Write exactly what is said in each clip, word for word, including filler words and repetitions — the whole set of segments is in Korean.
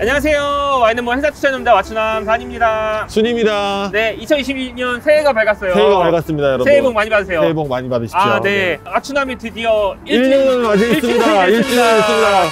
안녕하세요. 와인앤모 행사 추천입니다. 와추남 단입니다. 순입니다. 네, 이천이십이 년 새해가 밝았어요. 새해가 밝았습니다, 여러분. 새해 복 많이 받으세요. 새해 복 많이 받으십시오. 아, 네. 와추남이 드디어 일 년을 맞이했습니다. 일 주년 했습니다.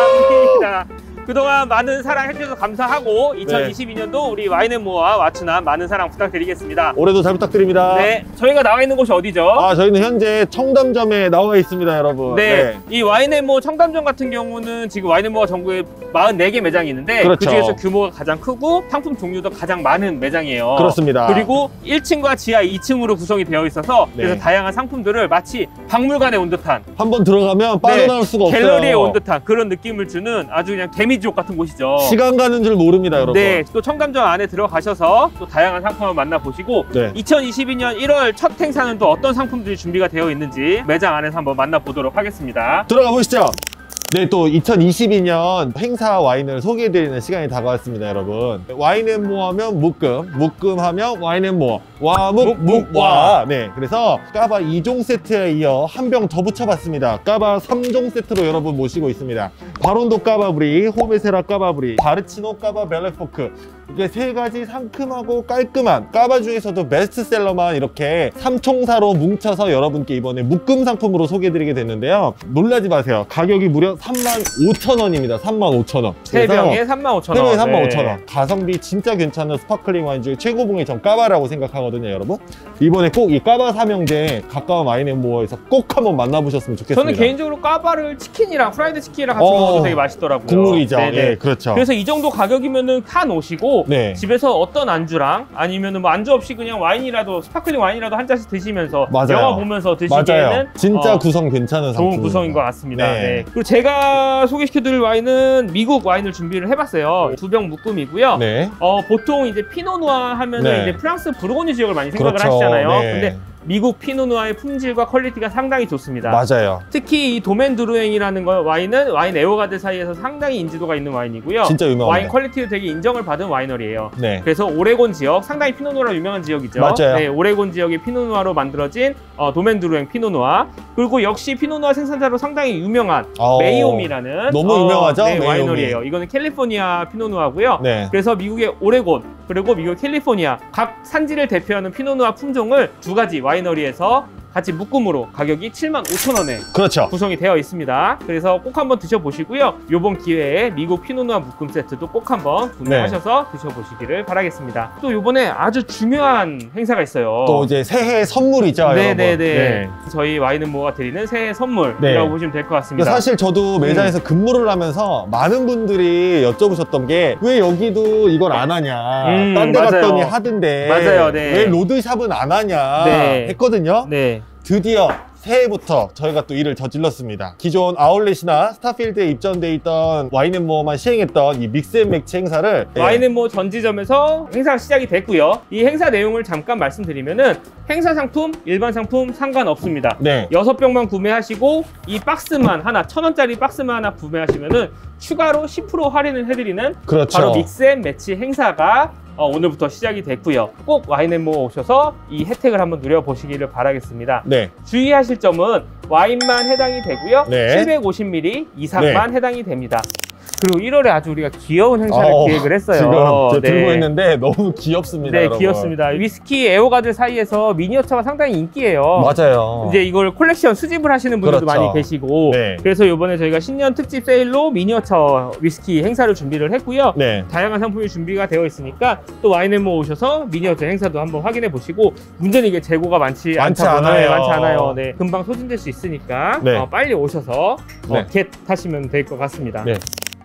축하합니다. 그동안 많은 사랑 해주셔서 감사하고 이천이십이 년도 우리 와인앤모와 와추남 많은 사랑 부탁드리겠습니다. 올해도 잘 부탁드립니다. 네, 저희가 나와 있는 곳이 어디죠? 아, 저희는 현재 청담점에 나와 있습니다, 여러분. 네, 네. 이 와인앤모 청담점 같은 경우는 지금 와인앤모가 전국에 사십사 개 매장이 있는데 그렇죠. 그중에서 규모가 가장 크고 상품 종류도 가장 많은 매장이에요. 그렇습니다. 그리고 일 층과 지하 이 층으로 구성이 되어 있어서 네. 그래서 다양한 상품들을 마치 박물관에 온 듯한, 한번 들어가면 빠져나올 네, 수가 없어요. 갤러리에 온 듯한 그런 느낌을 주는 아주 그냥 개미지옥 같은 곳이죠. 시간 가는 줄 모릅니다, 여러분. 네, 또 청담점 안에 들어가셔서 또 다양한 상품을 만나보시고 네. 이천이십이 년 일월 첫 행사는 또 어떤 상품들이 준비가 되어 있는지 매장 안에서 한번 만나보도록 하겠습니다. 들어가 보시죠. 네, 또 이천이십이 년 행사 와인을 소개해드리는 시간이 다가왔습니다, 여러분. 와인앤모 하면 묶음, 묶음 하면 와인앤모, 와묵, 묵와. 네, 그래서 까바 이 종 세트에 이어 한 병 더 붙여봤습니다. 까바 삼 종 세트로 여러분 모시고 있습니다. 바론도 까바브리, 호메세라 까바브리, 바르치노 까바 벨레포크. 이게 세 가지 상큼하고 깔끔한 까바 중에서도 베스트셀러만 이렇게 삼총사로 뭉쳐서 여러분께 이번에 묶음 상품으로 소개해드리게 됐는데요. 놀라지 마세요. 가격이 무려 삼만 오천 원입니다. 삼만 오천 원. 세 병에 삼만 오천 원. 세 병에 삼만 오천 원. 네. 가성비 진짜 괜찮은 스파클링 와인 중에 최고봉이 전 까바라고 생각하거든요, 여러분. 이번에 꼭 이 까바 삼형제 가까운 와인앤모어에서 꼭 한번 만나보셨으면 좋겠습니다. 저는 개인적으로 까바를 치킨이랑 프라이드 치킨이랑 같이 어, 먹어도 되게 맛있더라고요. 국물이죠. 네네. 예, 그렇죠. 그래서 이 정도 가격이면은 사 놓으시고 네. 집에서 어떤 안주랑 아니면은 뭐 안주 없이 그냥 와인이라도 스파클링 와인이라도 한 잔씩 드시면서 맞아요. 영화 보면서 드시기에는 맞아요. 진짜 어, 구성 괜찮은 상품. 좋은 구성인 것 같습니다. 네. 네. 그리고 제가 소개시켜드릴 와인은 미국 와인을 준비를 해봤어요. 두 병 묶음이고요. 네. 어, 보통 이제 피노누아 하면은 네. 이제 프랑스 부르고뉴 지역을 많이 생각을 그렇죠. 하시잖아요. 네. 근데 미국 피노누아의 품질과 퀄리티가 상당히 좋습니다. 맞아요. 특히 이 도멘 드루앵이라는 거 와인은 와인 애호가들 사이에서 상당히 인지도가 있는 와인이고요. 진짜 유명합니다. 와인 퀄리티도 되게 인정을 받은 와이너리예요. 네. 그래서 오레곤 지역, 상당히 피노누아로 유명한 지역이죠. 맞아요. 네, 오레곤 지역의 피노누아로 만들어진 어, 도멘 드루앵 피노누아. 그리고 역시 피노누아 생산자로 상당히 유명한 어, 메이옴이라는 너무 어, 유명하죠? 네, 메이옴이. 와이너리예요. 이거는 캘리포니아 피노누아고요. 네. 그래서 미국의 오레곤 그리고 미국 캘리포니아 각 산지를 대표하는 피노누아 품종을 두 가지 와이너리에서 같이 묶음으로 가격이 칠만 오천 원에 그렇죠. 구성이 되어 있습니다. 그래서 꼭 한번 드셔보시고요. 이번 기회에 미국 피노누아 묶음 세트도 꼭 한번 구매하셔서 네. 드셔보시기를 바라겠습니다. 또 이번에 아주 중요한 행사가 있어요. 또 이제 새해 선물이죠, 네네네. 여러분. 네. 저희 와인앤모어가 드리는 새해 선물이라고 네. 보시면 될 것 같습니다. 사실 저도 매장에서 음. 근무를 하면서 많은 분들이 여쭤보셨던 게 왜 여기도 이걸 안 하냐, 음, 딴 데 맞아요. 갔더니 하던데 맞아요. 네. 왜 로드샵은 안 하냐 네. 했거든요. 네. 드디어 새해부터 저희가 또 일을 저질렀습니다. 기존 아울렛이나 스타필드에 입점돼 있던 와인앤모어만 시행했던 이 믹스앤매치 행사를 와인앤모어 전지점에서 행사가 시작이 됐고요. 이 행사 내용을 잠깐 말씀드리면은 행사 상품, 일반 상품 상관없습니다. 네. 여섯 병만 구매하시고 이 박스만 하나, 천 원짜리 박스만 하나 구매하시면은 추가로 십 퍼센트 할인을 해드리는 그렇죠. 바로 믹스앤매치 행사가 어, 오늘부터 시작이 됐고요. 꼭 와인앤모어 오셔서 이 혜택을 한번 누려보시기를 바라겠습니다. 네. 주의하실 점은 와인만 해당이 되고요. 네. 칠백오십 밀리리터 이상만 네. 해당이 됩니다. 그리고 일월에 아주 우리가 귀여운 행사를 어, 기획을 했어요. 지금 네. 들고 있는데 너무 귀엽습니다. 네, 여러분. 귀엽습니다. 위스키 애호가들 사이에서 미니어처가 상당히 인기예요. 맞아요. 이제 이걸 콜렉션 수집을 하시는 분들도 그렇죠. 많이 계시고 네. 그래서 이번에 저희가 신년 특집 세일로 미니어처 위스키 행사를 준비를 했고요. 네. 다양한 상품이 준비가 되어 있으니까 또 와인앤모어 오셔서 미니어처 행사도 한번 확인해 보시고 문제는 이게 재고가 많지, 많지 않다고, 않아요. 네, 많지 않아요. 네. 금방 소진될 수 있으니까 네. 어, 빨리 오셔서 네. 어, 겟 하시면 될 것 같습니다. 네.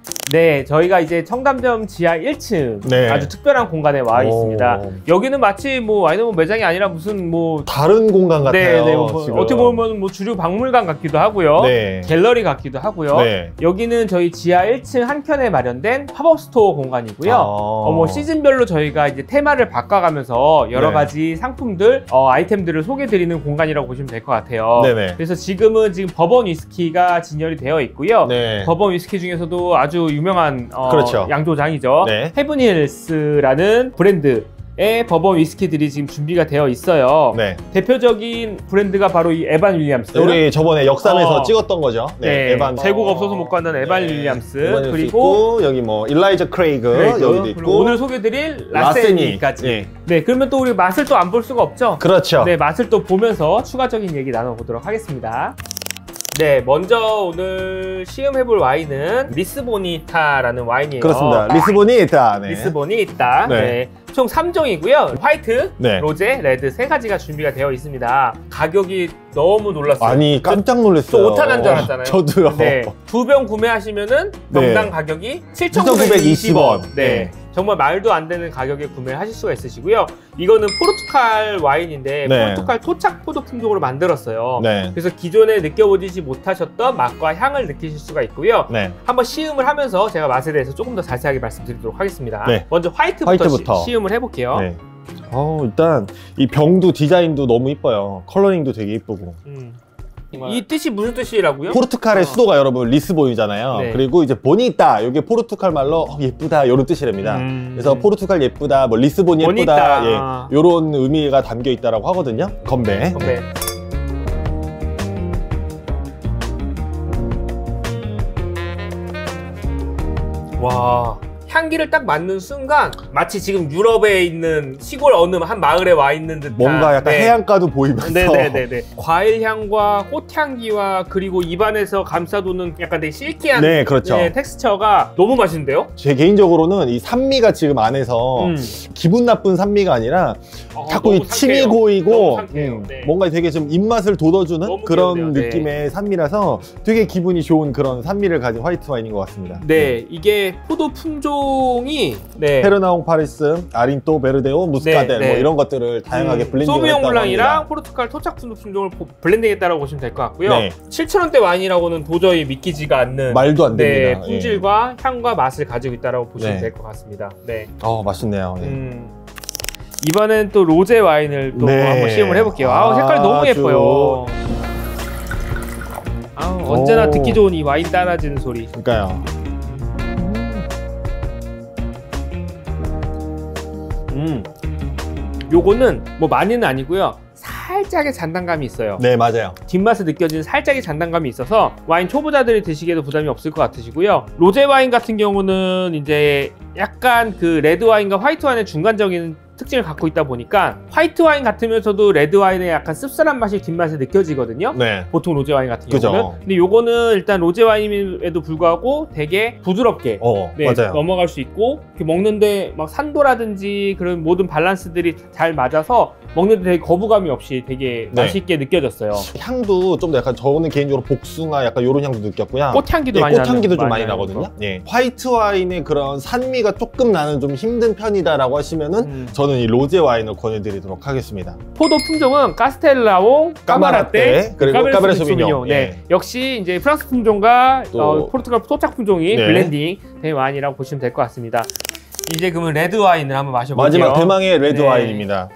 네, 저희가 이제 청담점 지하 일 층 네. 아주 특별한 공간에 와 오. 있습니다. 여기는 마치 뭐 와인앤모어 매장이 아니라 무슨 뭐 다른 공간 같아요. 네, 네, 뭐 지금. 어떻게 보면 뭐 주류 박물관 같기도 하고요. 네. 갤러리 같기도 하고요. 네. 여기는 저희 지하 일 층 한켠에 마련된 팝업 스토어 공간이고요. 아. 어, 뭐 시즌별로 저희가 이제 테마를 바꿔가면서 여러 네. 가지 상품들, 어, 아이템들을 소개드리는 공간이라고 보시면 될 것 같아요. 네네. 그래서 지금은 지금 버번 위스키가 진열이 되어 있고요. 네. 버번 위스키 중에서도 아주 유명한 어, 그렇죠. 양조장이죠. 네. 헤븐힐스라는 브랜드 의 버번 위스키들이 지금 준비가 되어 있어요. 네. 대표적인 브랜드가 바로 이 에반 윌리엄스. 우리 저번에 역삼에서 어. 찍었던 거죠. 네. 네. 에반 재고가 없어서 못 간다는 에반 네. 윌리엄스. 에반 윌리엄스 그리고 있고, 여기 뭐 일라이저 크레이그, 그레이그, 여기도 그리고 있고 오늘 소개드릴 라세니까지. 네. 네, 그러면 또 우리 맛을 또 안 볼 수가 없죠. 그렇죠. 네, 맛을 또 보면서 추가적인 얘기 나눠보도록 하겠습니다. 네, 먼저 오늘 시음해볼 와인은 리스보니타라는 와인이에요. 그렇습니다. 리스보니타. 네. 리스보니타. 네. 네. 총 삼 종이고요. 화이트, 네. 로제, 레드 세 가지가 준비가 되어 있습니다. 가격이 너무 놀랐어요. 아니 깜짝 놀랐어요. 또 오탄한 줄 알았잖아요. 저도요. 네. 두 병 구매하시면은 병당 네. 가격이 칠천구백이십 칠천구백이십 원. 원. 네. 네. 정말 말도 안 되는 가격에 구매하실 수가 있으시고요. 이거는 포르투갈 와인인데 네. 포르투갈 토착 포도 품종으로 만들었어요. 네. 그래서 기존에 느껴보지 못하셨던 맛과 향을 느끼실 수가 있고요. 네. 한번 시음을 하면서 제가 맛에 대해서 조금 더 자세하게 말씀드리도록 하겠습니다. 네. 먼저 화이트부터, 화이트부터. 시, 시음을 해볼게요. 네. 어, 일단 이 병도 디자인도 너무 이뻐요. 컬러링도 되게 이쁘고. 음. 이 뜻이 무슨 뜻이라고요? 포르투갈의 어. 수도가 여러분 리스본이잖아요. 네. 그리고 이제 보니따, 이게 포르투갈 말로 어, 예쁘다 이런 뜻이랍니다. 음. 그래서 포르투갈 예쁘다, 뭐 리스본이 예쁘다, 보니따. 예, 이런 의미가 담겨 있다라고 하거든요. 건배. 건배. 와, 향기를 딱 맡는 순간 마치 지금 유럽에 있는 시골 어느 한 마을에 와 있는 듯한 뭔가 약간 네. 해안가도 보이면서. 네네네네. 과일 향과 꽃향기와 그리고 입안에서 감싸도는 약간 되게 실키한 네, 그렇죠. 네, 텍스처가 너무 맛있는데요? 제 개인적으로는 이 산미가 지금 안에서 음. 기분 나쁜 산미가 아니라 어, 자꾸 이 너무 침이 상쾌해요. 고이고 너무 상쾌해요. 음, 네. 뭔가 되게 좀 입맛을 돋워주는 너무 그런 귀엽네요. 네. 느낌의 산미라서 되게 기분이 좋은 그런 산미를 가진 화이트 와인인 것 같습니다. 네, 이게 포도 품종이 네. 페르나옹 파리스, 아린토, 베르데오, 무스카델 네, 네. 뭐 이런 것들을 다양하게 음, 블렌딩을 소비뇽 했다고 블랑이랑 합니다. 포르투갈 토착 푸드 품종을 보- 블렌딩했다고 보시면 될 것 같고요. 네. 칠천 원대 와인이라고는 도저히 믿기지가 않는 말도 안 네, 됩니다. 품질과 향과 맛을 가지고 있다고 보시면 네. 될 것 같습니다. 네. 예. 어 맛있네요. 예. 음, 이번엔 또 로제 와인을 또 네. 한번 시음을 해볼게요. 아우 색깔이 너무 아주- 예뻐요. 아우 언제나 오. 듣기 좋은 이 와인 따라지는 소리. 그러니까요. 음, 요거는 뭐 많이는 아니고요. 살짝의 잔단감이 있어요. 네 맞아요. 뒷맛에 느껴지는 살짝의 잔단감이 있어서 와인 초보자들이 드시기에도 부담이 없을 것 같으시고요. 로제 와인 같은 경우는 이제 약간 그 레드 와인과 화이트 와인의 중간적인 특징을 갖고 있다 보니까 화이트 와인 같으면서도 레드 와인의 약간 씁쓸한 맛이 뒷맛에 느껴지거든요. 네. 보통 로제 와인 같은 그죠. 경우는. 근데 요거는 일단 로제 와인임에도 불구하고 되게 부드럽게 어 네, 맞아요. 넘어갈 수 있고 이렇게 먹는데 막 산도라든지 그런 모든 밸런스들이 잘 맞아서 먹는데 되게 거부감이 없이 되게 네. 맛있게 느껴졌어요. 향도 좀 더 약간 저는 개인적으로 복숭아 약간 이런 향도 느꼈고요. 꽃향기도 예, 많이 꽃향기도 나는- 좀 많이 나는 나거든요. 거. 예. 화이트 와인의 그런 산미가 조금 나는 좀 힘든 편이다라고 하시면은 음. 저는 이 로제 와인을 권해드리도록 하겠습니다. 포도 품종은 카스텔라옹, 까마라떼, 그리고 까베르 소비뇽. 네, 예. 역시 이제 프랑스 품종과 또- 어, 포르투갈 토착 품종이 네. 블렌딩 된 와인이라고 보시면 될 것 같습니다. 이제 그러면 레드 와인을 한번 마셔볼게요. 마지막 대망의 레드 네. 와인입니다.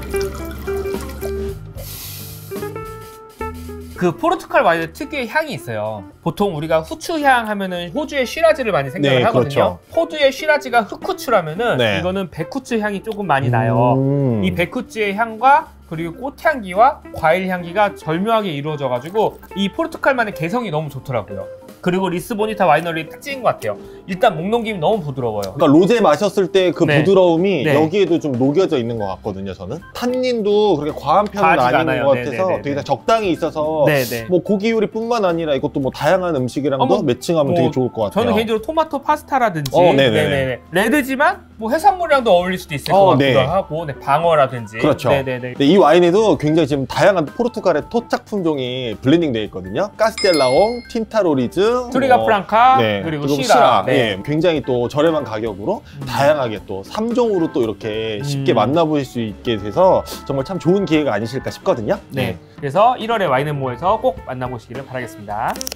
그 포르투갈 와인의 특유의 향이 있어요. 보통 우리가 후추 향 하면은 호주의 쉬라즈를 많이 생각을 네, 하거든요. 그렇죠. 호주의 쉬라즈가 흑후추라면은 네. 이거는 백후추 향이 조금 많이 나요. 음. 이 백후추의 향과 그리고 꽃향기와 과일 향기가 절묘하게 이루어져가지고 이 포르투갈만의 개성이 너무 좋더라고요. 그리고 리스보니타 와이너리의 특징인 것 같아요. 일단 목 넘김이 너무 부드러워요. 그러니까 로제 마셨을 때 그 네. 부드러움이 네. 여기에도 좀 녹여져 있는 것 같거든요, 저는. 탄닌도 그렇게 과한 편은 과하지가 아닌 않아요. 것 네, 같아서 네, 네, 되게 네. 적당히 있어서 네네. 뭐 고기 요리뿐만 아니라 이것도 뭐 다양한 음식이랑도 어, 뭐, 매칭하면 뭐 되게 좋을 것 같아요. 저는 개인적으로 토마토 파스타라든지 어, 네네네. 네네네. 레드지만 뭐 해산물이랑도 어울릴 수도 있을 어, 것 같기도 네. 하고 네, 방어라든지 그렇죠. 네네네. 네, 이 와인에도 굉장히 지금 다양한 포르투갈의 토착 품종이 블렌딩 되어 있거든요. 카스텔라옹, 틴타로리즈, 투리가 뭐, 프랑카 네, 그리고, 그리고 시라. 네. 예, 굉장히 또 저렴한 가격으로 음. 다양하게 또 삼 종으로 또 이렇게 쉽게 음. 만나보실 수 있게 돼서 정말 참 좋은 기회가 아니실까 싶거든요. 네. 그래서 일월에 와인앤모에서 꼭 만나보시기를 바라겠습니다.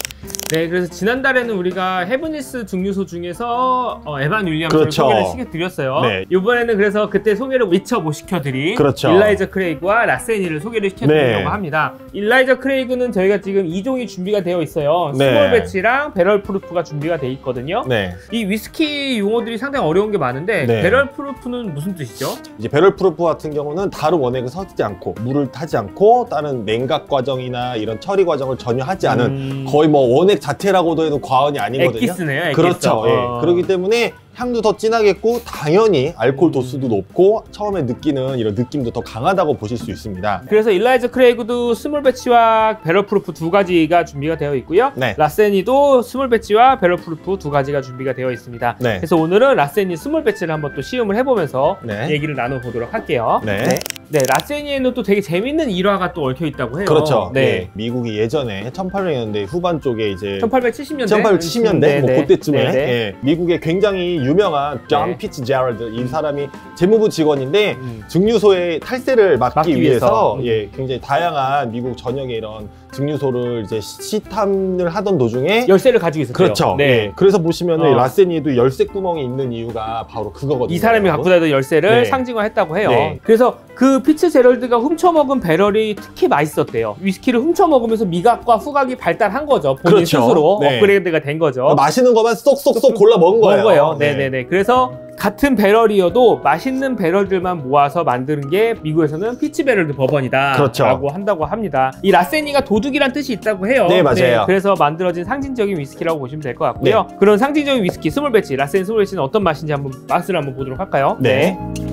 네, 그래서 지난달에는 우리가 헤브니스 증류소 중에서 어, 에반 윌리엄스를 그렇죠. 소개를 시켜드렸어요. 네. 이번에는 그래서 그때 소개를 미처 못 시켜드린 그렇죠. 일라이저 크레이그와 라세니를 소개를 시켜드리려고 네. 합니다. 일라이저 크레이그는 저희가 지금 이 종이 준비가 되어 있어요. 네. 스몰 배치랑 배럴 프루프가 준비가 되어 있거든요. 네. 이 위스키 용어들이 상당히 어려운 게 많은데 네. 배럴 프루프는 무슨 뜻이죠? 이제 배럴 프루프 같은 경우는 다른 원액을 섞지 않고 물을 타지 않고 다른 냉각 과정이나 이런 처리 과정을 전혀 하지 않은 음... 거의 뭐 원액 자체라고도 해도 과언이 아니거든요. 엑기스네요. 엑기스. 그렇죠. 예. 어. 그렇기 때문에 향도 더 진하겠고 당연히 알코올 도수도 높고 처음에 느끼는 이런 느낌도 더 강하다고 보실 수 있습니다. 그래서 일라이저 크레이그도 스몰 배치와 배럴 프루프 두 가지가 준비가 되어 있고요. 네. 라세니도 스몰 배치와 배럴 프루프 두 가지가 준비가 되어 있습니다. 네. 그래서 오늘은 라세니 스몰 배치를 한번 또 시음을 해보면서 네. 얘기를 나눠보도록 할게요. 네. 네. 네, 라세니에는 또 되게 재밌는 일화가 또 얽혀 있다고 해요. 그렇죠. 네. 예. 미국이 예전에 천팔백 년대 후반 쪽에 이제 천팔백칠십 년대, 천팔백칠십 년대 뭐 네, 그때쯤에 네, 네. 예. 미국의 굉장히 유명한 존 네. 피츠제럴드 이 사람이 재무부 직원인데 음. 증류소의 탈세를 막기, 막기 위해서, 위해서. 예, 굉장히 다양한 미국 전역의 이런 증류소를 이제 시탐을 하던 도중에 열쇠를 가지고 있었대요. 그렇죠. 네. 예. 그래서 보시면은 어. 라세니에도 열쇠 구멍이 있는 이유가 바로 그거거든요. 이 사람이 갖고 다니던 열쇠를 네. 상징화했다고 해요. 네. 그래서 그 피츠제럴드가 훔쳐먹은 배럴이 특히 맛있었대요. 위스키를 훔쳐먹으면서 미각과 후각이 발달한 거죠. 본인 그렇죠. 스스로 네. 업그레이드가 된 거죠. 어, 마시는 것만 쏙쏙쏙 골라 먹은 거예요. 먹은 거예요. 네네네. 그래서 같은 배럴이어도 맛있는 배럴들만 모아서 만드는 게 미국에서는 피치 배럴드 버번이다 그렇죠. 라고 한다고 합니다. 이 라세니가 도둑이란 뜻이 있다고 해요. 네, 맞아요. 그래서 만들어진 상징적인 위스키라고 보시면 될 것 같고요. 네. 그런 상징적인 위스키 스몰 배치, 라세니 스몰 배치는 어떤 맛인지 한번 맛을 한번 보도록 할까요? 네.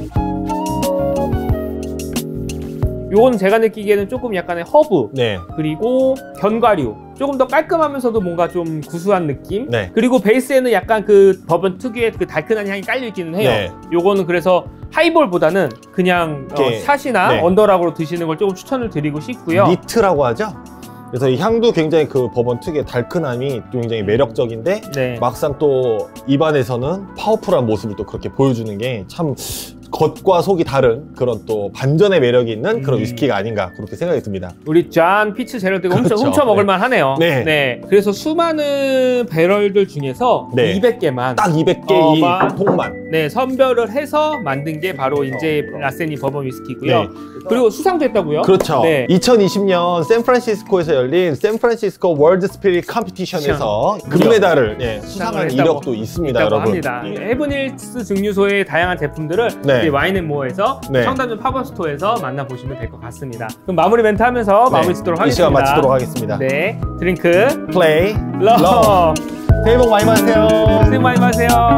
요거는 제가 느끼기에는 조금 약간의 허브, 네. 그리고 견과류, 조금 더 깔끔하면서도 뭔가 좀 구수한 느낌. 네. 그리고 베이스에는 약간 그 버번 특유의 그 달큰한 향이 깔려 있기는 해요. 네. 요거는 그래서 하이볼보다는 그냥 어, 이렇게, 샷이나 네. 언더락으로 드시는 걸 조금 추천을 드리고 싶고요. 니트라고 하죠. 그래서 이 향도 굉장히 그 버번 특유의 달큰함이 또 굉장히 매력적인데 네. 막상 또 입안에서는 파워풀한 모습을 또 그렇게 보여주는 게 참 겉과 속이 다른 그런 또 반전의 매력이 있는 그런 음. 위스키가 아닌가 그렇게 생각이 듭니다. 우리 존 피츠제럴드가 훔쳐, 그렇죠. 훔쳐 먹을만 하네요. 네. 그래서 수많은 배럴들 중에서 네. 이백 개만 딱 이백 개 어, 이 막- 통만. 네, 선별을 해서 만든 게 바로 이제 라세니 버번 위스키고요. 네. 그리고 수상도 했다고요? 그렇죠. 네. 이천이십 년 샌프란시스코에서 열린 샌프란시스코 월드 스피릿 컴피티션에서 금메달을 예, 수상한 했다고- 이력도 있습니다, 있다고 여러분. 합니다. 예. 헤브닐스 증류소의 다양한 제품들을 네. 이제 와인앤모어에서 네. 청담동 팝업 스토어에서 만나보시면 될 것 같습니다. 그럼 마무리 멘트 하면서 마무리 짓도록 이 하겠습니다. 시간 마치도록 하겠습니다. 네, 드링크 플레이 러브 새해 복 많이 받으세요. 수고 많이 마세요.